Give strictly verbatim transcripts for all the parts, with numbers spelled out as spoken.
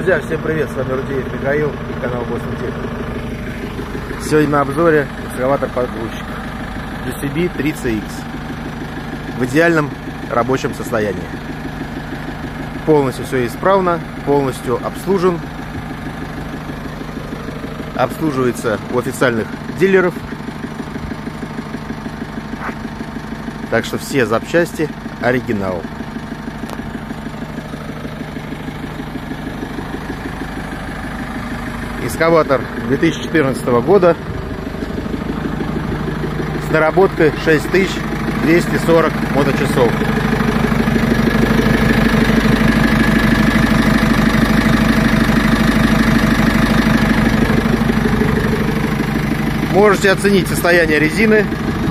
Друзья, всем привет, с вами Рудеев Михаил и канал Бостон Техник. Сегодня на обзоре экскаватор-погрузчик джей си би три си икс в идеальном рабочем состоянии. Полностью все исправно, полностью обслужен. Обслуживается у официальных дилеров. Так что все запчасти оригинал. Экскаватор две тысячи четырнадцатого года с наработкой шесть тысяч двести сорок моточасов. Можете оценить состояние резины.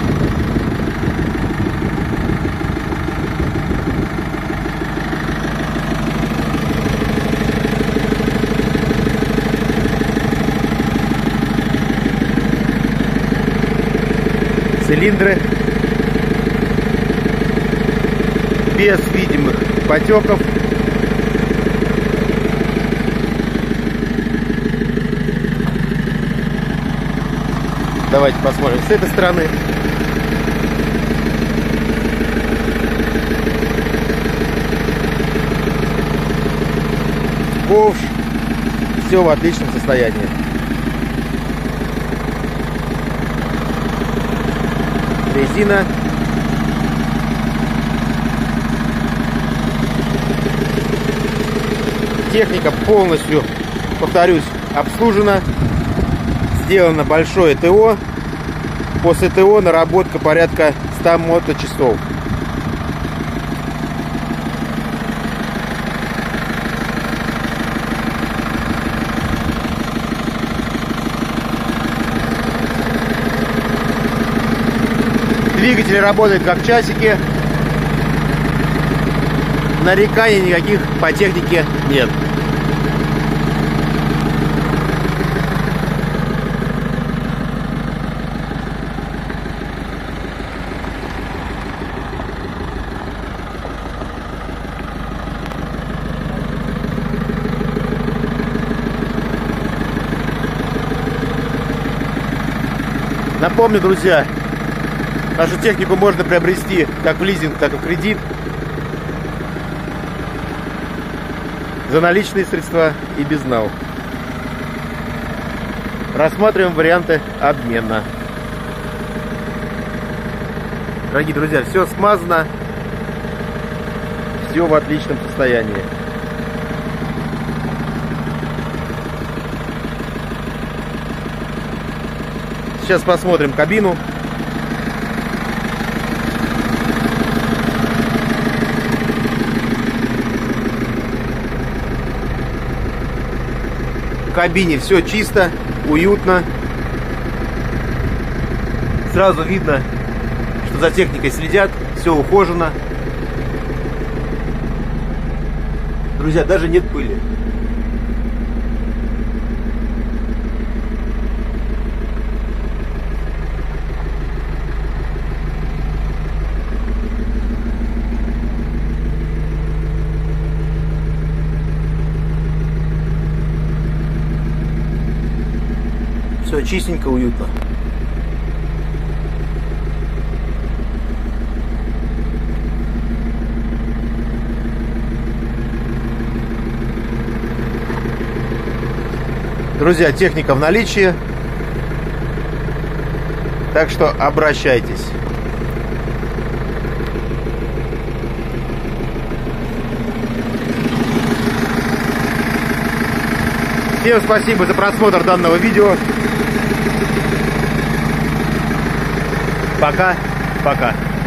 Цилиндры без видимых потеков. Давайте посмотрим с этой стороны. Ковш. Все в отличном состоянии. Резина. Техника полностью, повторюсь, обслужена. Сделано большое ТО. После ТО наработка порядка ста моточасов. Двигатель работает как часики. Нареканий никаких по технике нет. Напомню, друзья, нашу технику можно приобрести как в лизинг, так и в кредит. За наличные средства и безнал. Рассматриваем варианты обмена. Дорогие друзья, все смазано. Все в отличном состоянии. Сейчас посмотрим кабину. В кабине все чисто, уютно. Сразу видно, что за техникой следят, все ухожено. Друзья, даже нет пыли. Все чистенько, уютно. Друзья, техника в наличии. Так что обращайтесь. Всем спасибо за просмотр данного видео. Пока, пока.